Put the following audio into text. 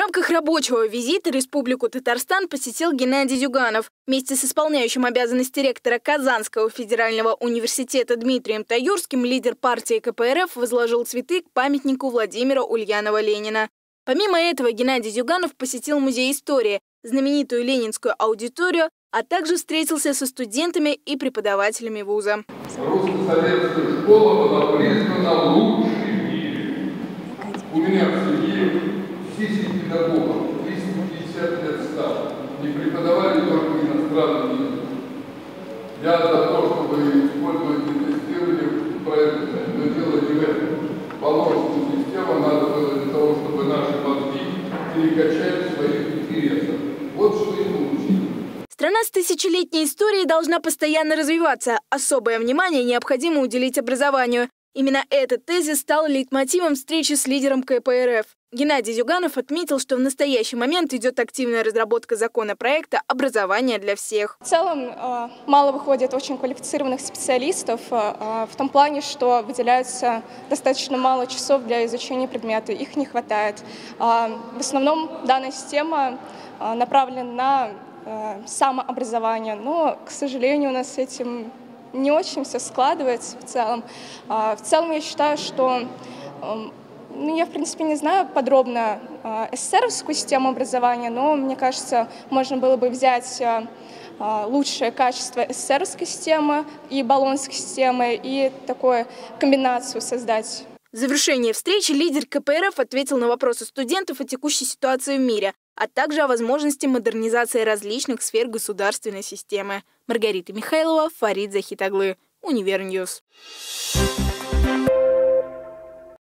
рамках рабочего визита Республику Татарстан посетил Геннадий Зюганов. Вместе с исполняющим обязанности ректора Казанского федерального университета Дмитрием Таюрским лидер партии КПРФ возложил цветы к памятнику Владимира Ульянова-Ленина. Помимо этого, Геннадий Зюганов посетил музей истории, знаменитую ленинскую аудиторию, а также встретился со студентами и преподавателями вуза. Русско-советская школа была признана лучшей в мире. У меня в семье 10 педагогов, 350 лет стало. Не преподавали только иностранный язык. Я за то, чтобы использовать тестирование проекта, но дело не в этом. Положенную систему надо было для того, чтобы наши мозги перекачали в своих интересах. Вот что и получилось. Страна с тысячелетней историей должна постоянно развиваться. Особое внимание необходимо уделить образованию. Именно этот тезис стал лейтмотивом встречи с лидером КПРФ. Геннадий Зюганов отметил, что в настоящий момент идет активная разработка законопроекта «Образование для всех». В целом мало выходит очень квалифицированных специалистов в том плане, что выделяется достаточно мало часов для изучения предмета, их не хватает. В основном данная система направлена на самообразование, но, к сожалению, у нас с этим не очень все складывается в целом. В целом я считаю, что я, в принципе, не знаю подробно СССРовскую систему образования, но, мне кажется, можно было бы взять лучшее качество СССРовской системы и болонской системы и такую комбинацию создать. В завершении встречи лидер КПРФ ответил на вопросы студентов о текущей ситуации в мире, а также о возможности модернизации различных сфер государственной системы. Маргарита Михайлова, Фарид Захитаглы, Универньюз.